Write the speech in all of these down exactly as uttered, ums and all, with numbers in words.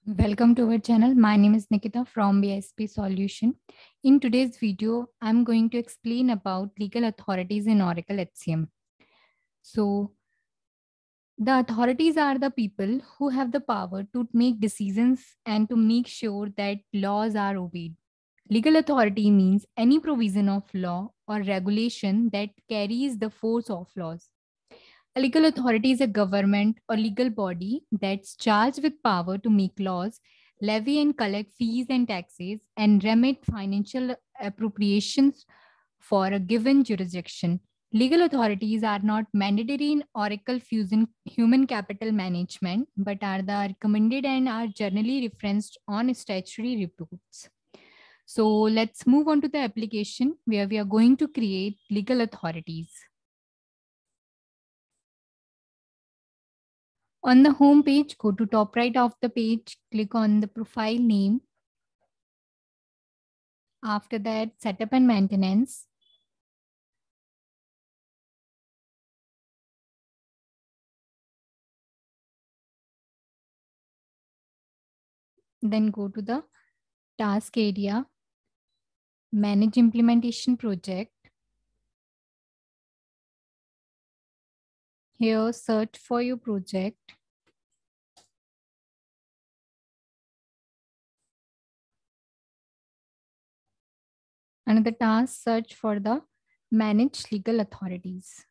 Welcome to our channel. My name is Nikita from B S P Solution. In today's video, I'm going to explain about legal authorities in Oracle H C M. So, the authorities are the people who have the power to make decisions and to make sure that laws are obeyed. Legal authority means any provision of law or regulation that carries the force of laws. A legal authority is a government or legal body that's charged with power to make laws, levy and collect fees and taxes, and remit financial appropriations for a given jurisdiction. Legal authorities are not mandatory in Oracle Fusion human capital management, but are the recommended and are generally referenced on statutory reports. So let's move on to the application where we are going to create legal authorities. On the home page, go to top right of the page, click on the profile name. After that, setup and maintenance. Then go to the task area, manage implementation project. Here, search for your project. Another task, search for the manage legal authorities.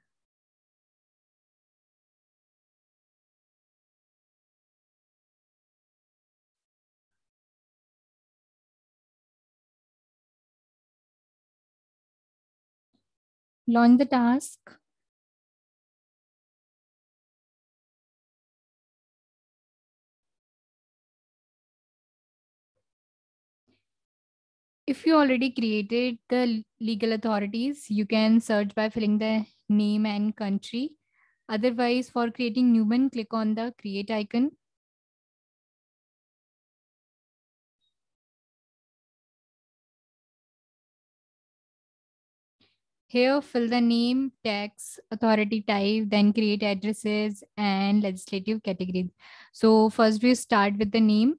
Launch the task. If you already created the legal authorities, you can search by filling the name and country. Otherwise, for creating new one, click on the create icon. Here, fill the name, tax, authority type, then create addresses and legislative categories. So first we start with the name.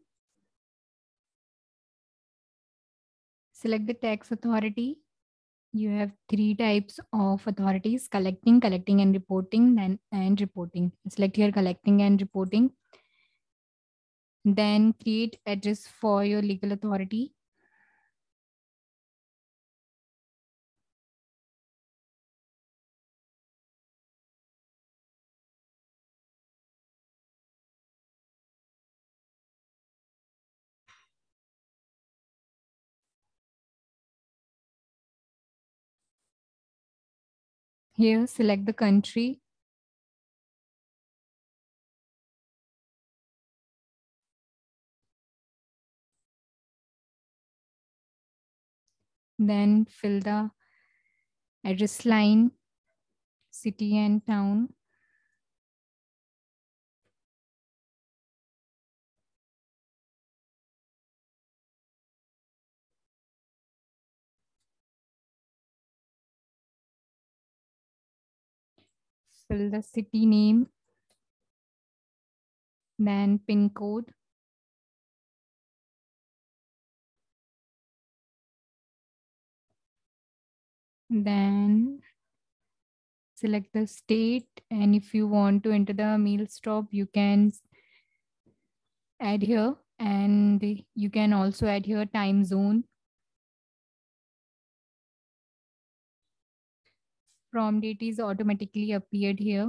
Select the tax authority. You have three types of authorities: collecting, collecting and reporting, then and reporting. Select here collecting and reporting. Then create address for your legal authority. Here, select the country. Then fill the address line, city and town. Fill the city name, then pin code. Then select the state, and if you want to enter the meal stop, you can add here, and you can also add here time zone. Prom date is automatically appeared here.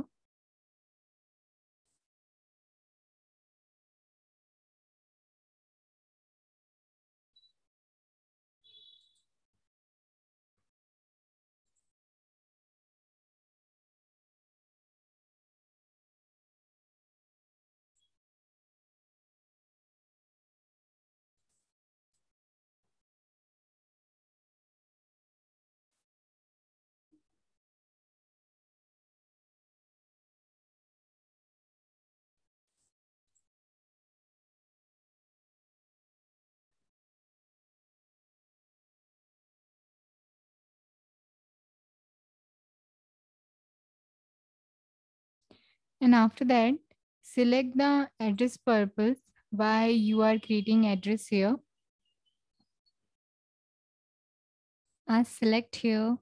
And after that, select the address purpose, why you are creating address here. I select here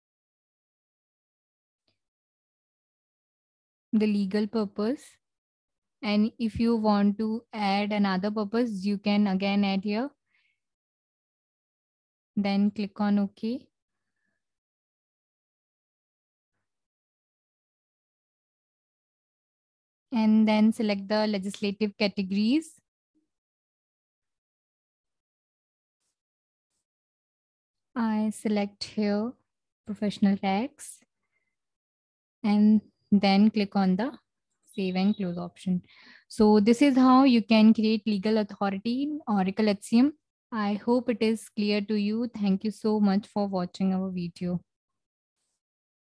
the legal purpose. And if you want to add another purpose, you can again add here. Then click on OK. And then select the legislative categories. I select here professional tax and then click on the save and close option. So this is how you can create legal authority in Oracle H C M. I hope it is clear to you. Thank you so much for watching our video.